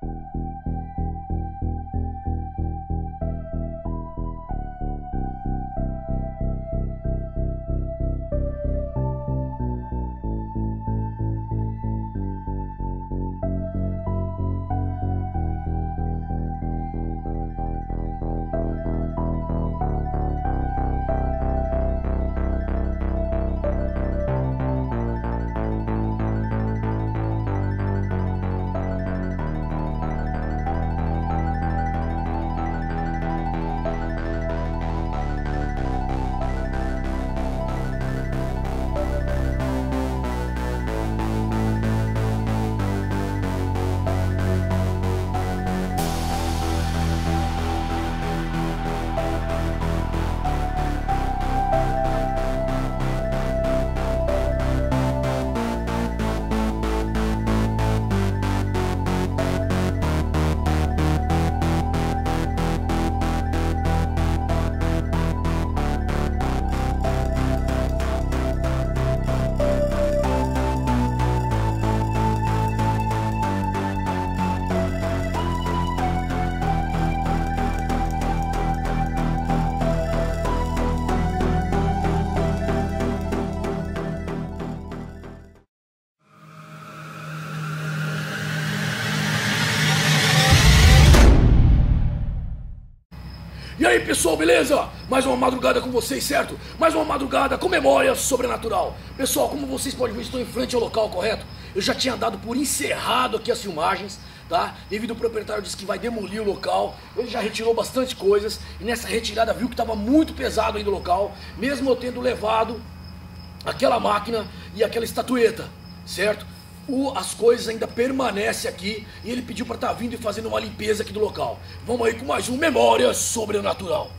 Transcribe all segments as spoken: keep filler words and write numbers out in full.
E aí pessoal, beleza? Mais uma madrugada com vocês, certo? Mais uma madrugada com memória sobrenatural. Pessoal, como vocês podem ver, estou em frente ao local, correto? Eu já tinha dado por encerrado aqui as filmagens, tá? Devido ao proprietário disse que vai demolir o local. Ele já retirou bastante coisas e nessa retirada viu que estava muito pesado ainda o local, mesmo eu tendo levado aquela máquina e aquela estatueta, certo? O, as coisas ainda permanecem aqui e ele pediu para estar vindo e fazendo uma limpeza aqui do local. Vamos aí com mais um Memória Sobrenatural.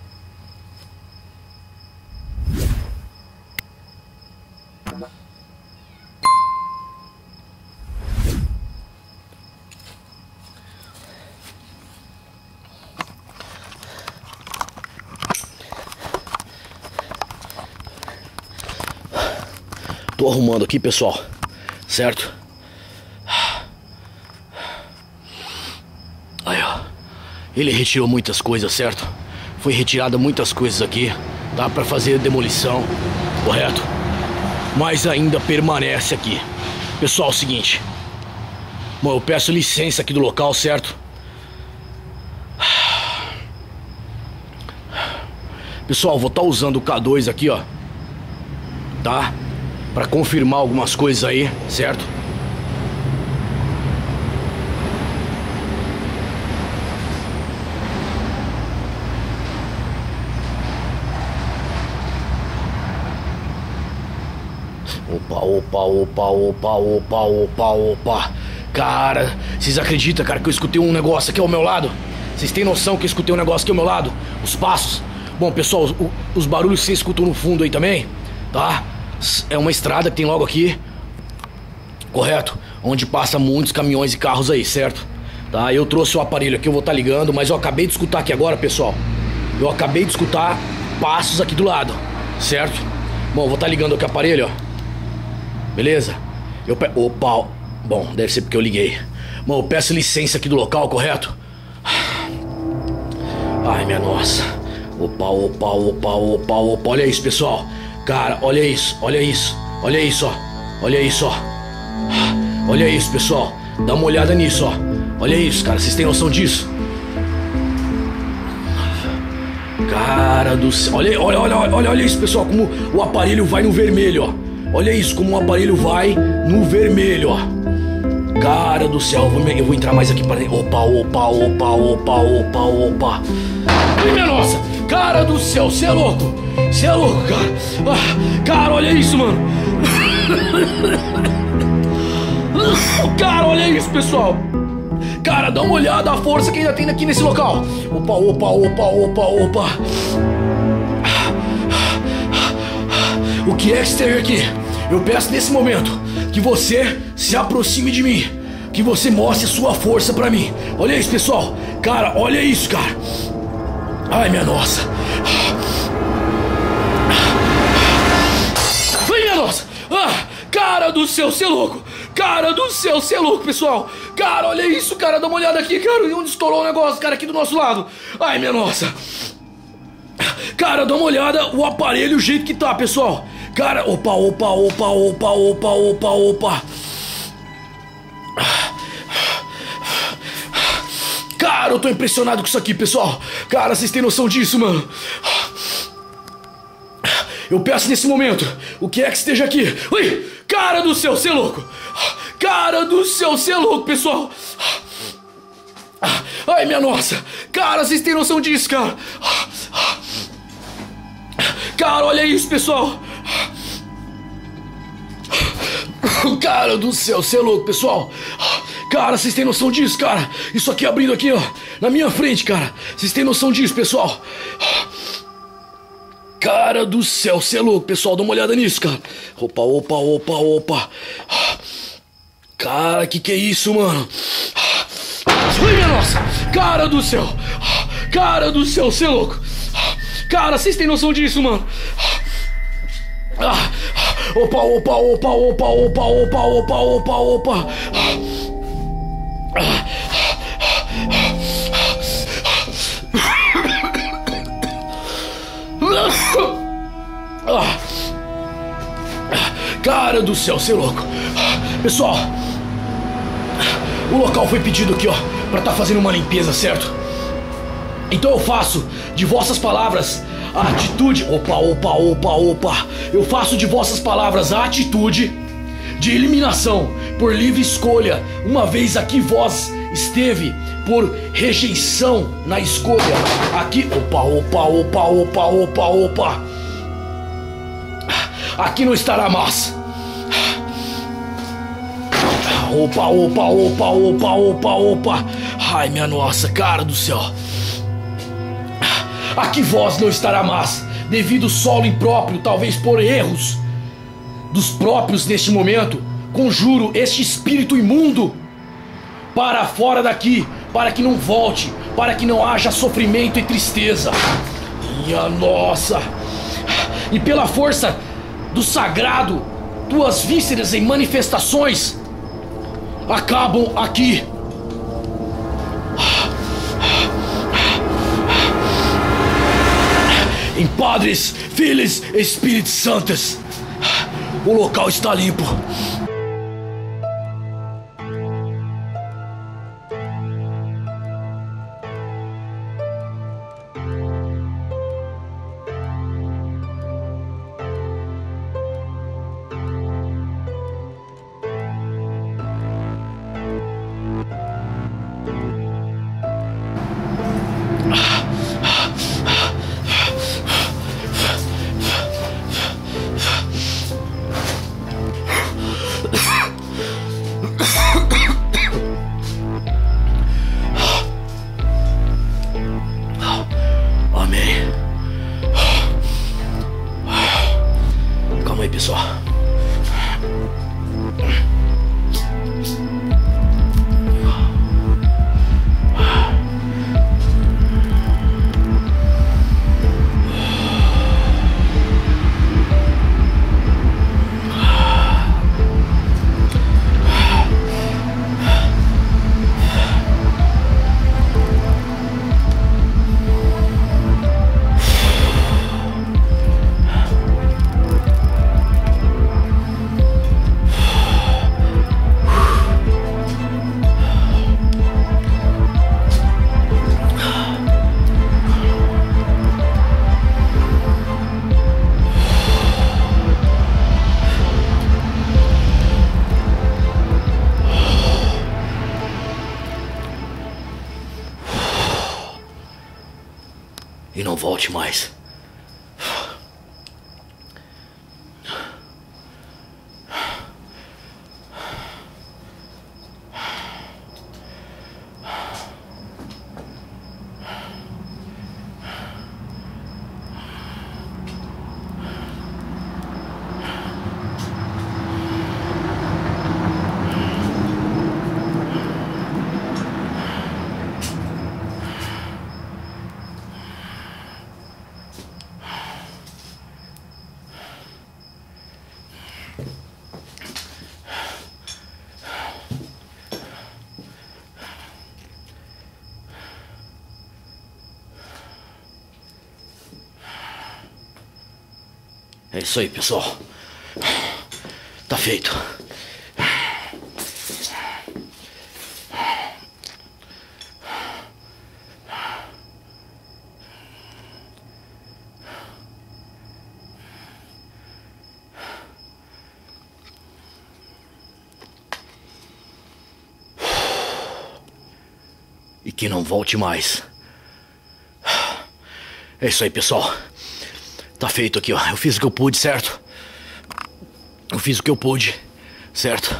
Tô arrumando aqui, pessoal. Certo? Aí, ó. Ele retirou muitas coisas, certo? Foi retirada muitas coisas aqui, tá? Pra fazer demolição, correto? Mas ainda permanece aqui. Pessoal, é o seguinte. Bom, eu peço licença aqui do local, certo? Pessoal, vou estar usando o K dois aqui, ó. Tá? Pra confirmar algumas coisas aí, certo? Opa, opa, opa, opa, opa, opa, opa. Cara, vocês acreditam, cara, que eu escutei um negócio aqui ao meu lado? Vocês têm noção que eu escutei um negócio aqui ao meu lado? Os passos. Bom, pessoal, os, os barulhos que vocês escutam no fundo aí também, tá? É uma estrada que tem logo aqui, correto? Onde passa muitos caminhões e carros aí, certo? Tá, eu trouxe o aparelho aqui, eu vou estar ligando, mas eu acabei de escutar aqui agora, pessoal. Eu acabei de escutar passos aqui do lado, certo? Bom, eu vou estar ligando aqui o aparelho, ó. Beleza? Eu pe... Opa, bom, deve ser porque eu liguei. Bom, eu peço licença aqui do local, correto? Ai, minha nossa. Opa, opa, opa, opa, opa, olha isso, pessoal. Cara, olha isso, olha isso, olha isso, ó. Olha isso, ó. Olha isso, pessoal. Dá uma olhada nisso, ó. Olha isso, cara, vocês têm noção disso? Cara do céu. Olha, olha, olha, olha, olha isso, pessoal. Como o aparelho vai no vermelho, ó. Olha isso, como o aparelho vai no vermelho, ó. Cara do céu, eu vou, eu vou entrar mais aqui para dentro. Opa, opa, opa, opa, opa, opa. Ai, minha nossa. Cara do céu, você é louco. Você é louco, cara. Ah, cara, olha isso, mano. Cara, olha isso, pessoal. Cara, dá uma olhada a força que ainda tem aqui nesse local. Opa, opa, opa, opa, opa. O que é que tem aqui? Eu peço nesse momento que você se aproxime de mim, que você mostre sua força pra mim. Olha isso, pessoal. Cara, olha isso, cara. Ai, minha nossa. Ai, minha nossa. Ah, cara do céu, você é louco. Cara do céu, você é louco, pessoal. Cara, olha isso, cara, dá uma olhada aqui, cara. Onde estourou o negócio, cara, aqui do nosso lado. Ai, minha nossa. Cara, dá uma olhada o aparelho, o jeito que tá, pessoal. Cara, opa, opa, opa, opa, opa, opa, opa. Cara, eu tô impressionado com isso aqui, pessoal. Cara, vocês têm noção disso, mano? Eu peço nesse momento, o que é que esteja aqui? Ui, cara do céu, você é louco. Cara do céu, você é louco, pessoal. Ai, minha nossa. Cara, vocês têm noção disso, cara? Cara, olha isso, pessoal. Cara do céu, você é louco, pessoal. Cara, vocês têm noção disso, cara? Isso aqui abrindo aqui, ó, na minha frente, cara. Vocês têm noção disso, pessoal? Cara do céu, você é louco, pessoal. Dá uma olhada nisso, cara. Opa, opa, opa, opa. Cara, que que é isso, mano? Ai, minha nossa. Cara do céu. Cara do céu, você é louco. Cara, vocês têm noção disso, mano? Opa, opa, opa, opa, opa, opa, opa, opa, opa. Cara do céu, você é louco. Pessoal, o local foi pedido aqui, ó, pra tá fazendo uma limpeza, certo? Então eu faço de vossas palavras a atitude. Opa, opa, opa, opa. Eu faço de vossas palavras a atitude de eliminação por livre escolha, uma vez aqui vós esteve por rejeição na escolha. Aqui, opa, opa, opa, opa, opa, opa. Aqui não estará mais. Opa, opa, opa, opa, opa, opa. Ai, minha nossa, cara do céu. Aqui vós não estará mais, devido ao solo impróprio, talvez por erros dos próprios neste momento. Conjuro este espírito imundo para fora daqui, para que não volte, para que não haja sofrimento e tristeza. Minha nossa. E pela força do sagrado, tuas vísceras em manifestações acabam aqui. Em Padres, Filhos e Espíritos Santos, o local está limpo. Amém. Calma aí, pessoal. E não volte mais. É isso aí, pessoal. Tá feito. E que não volte mais. É isso aí, pessoal. Tá feito aqui, ó. Eu fiz o que eu pude, certo? Eu fiz o que eu pude, certo?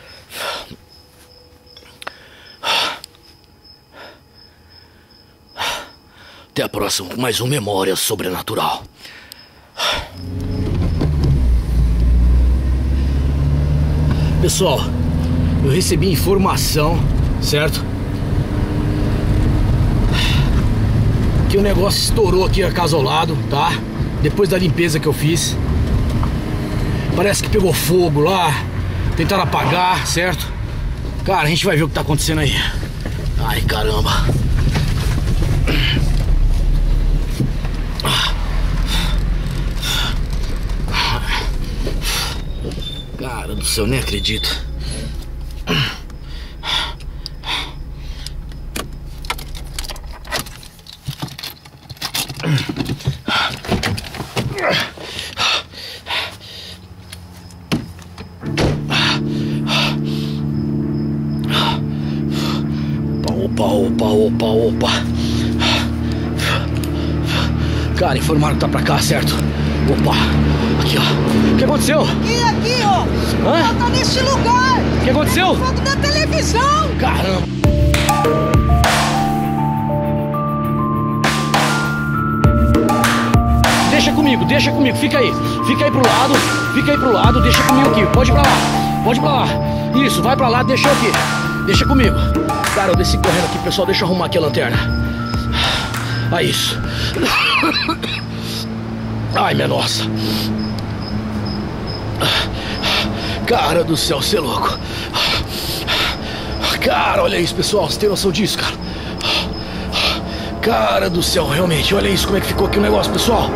Até a próxima com mais um Memória Sobrenatural. Pessoal, eu recebi informação, certo? Que o negócio estourou aqui a casa ao lado, tá? Depois da limpeza que eu fiz. Parece que pegou fogo lá. Tentaram apagar, certo? Cara, a gente vai ver o que tá acontecendo aí. Ai, caramba. Cara do céu, nem acredito. Opa, opa, opa, opa. Cara, informaram que tá pra cá, certo? Opa, aqui, ó. O que aconteceu? Aqui, aqui, ó. Hã? Ela tá nesse lugar. O que aconteceu? Fogo da televisão. Caramba. Deixa comigo, deixa comigo, fica aí. Fica aí pro lado, fica aí pro lado, deixa comigo aqui. Pode ir pra lá, pode ir pra lá. Isso, vai pra lá, deixa eu aqui. Deixa comigo. Cara, eu desci correndo aqui, pessoal. Deixa eu arrumar aqui a lanterna. Ah, isso. Ai, minha nossa. Cara do céu, você é louco. Cara, olha isso, pessoal. Você tem noção disso, cara? Cara do céu, realmente. Olha isso, como é que ficou aqui o negócio, pessoal.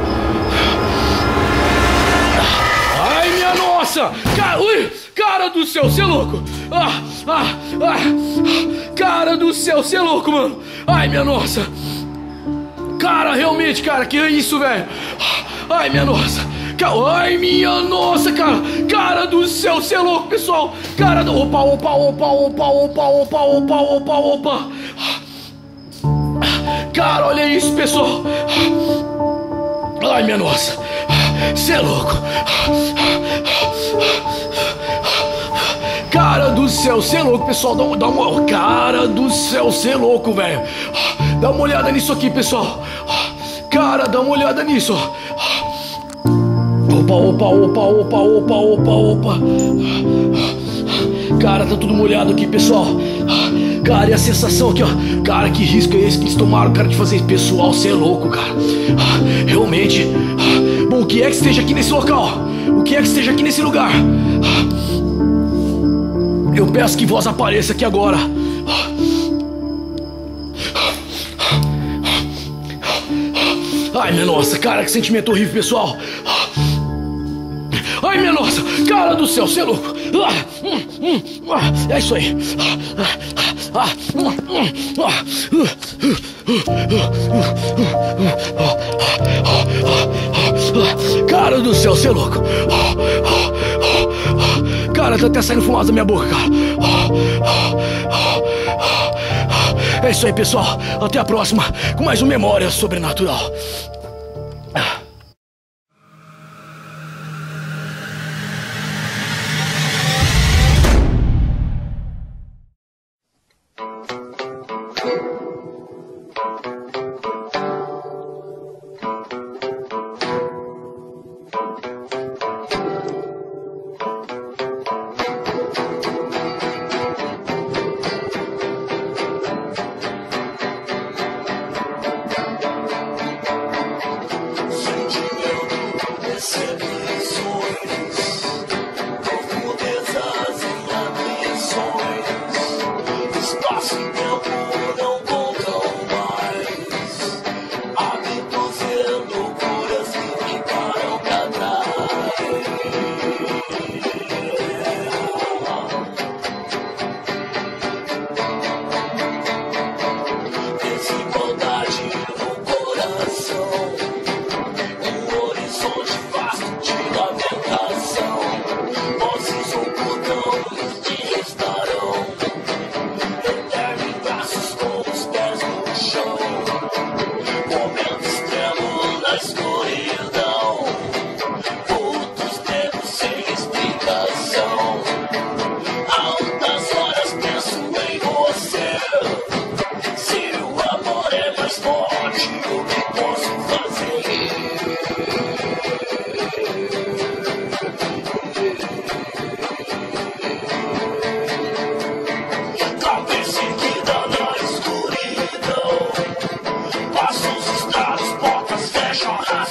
Ai, minha nossa. Cara, ui. Cara do céu, você é louco. Ah, ah, ah. Cara do céu, você é louco, mano. Ai, minha nossa. Cara, realmente, cara, que é isso, velho? Ai, minha nossa. Ai, minha nossa, cara. Cara do céu, você é louco, pessoal. Cara do... Opa, opa, opa, opa, opa, opa, opa, opa, opa. Cara, olha isso, pessoal. Ai, minha nossa. Você é louco. Cara do céu, você é louco, pessoal. Dá uma, dá uma... Cara do céu, você é louco, velho. Dá uma olhada nisso aqui, pessoal. Cara, dá uma olhada nisso. Opa, opa, opa, opa, opa, opa, opa. Cara, tá tudo molhado aqui, pessoal. Cara, e a sensação aqui, ó. Cara, que risco é esse que eles tomaram, cara, de fazer isso? Pessoal, você é louco, cara. Realmente. Bom, o que é que esteja aqui nesse local? O que é que esteja aqui nesse lugar? Eu peço que voz apareça aqui agora. Ai, minha nossa, cara, que sentimento horrível, pessoal. Ai, minha nossa, cara do céu, você é louco. É isso aí. Cara do céu, você é louco. Cara, tá até saindo fumaça da minha boca, cara. É isso aí, pessoal. Até a próxima com mais um Memória Sobrenatural. Hábitos e loucuras que ficaram pra trás.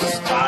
passos, passos.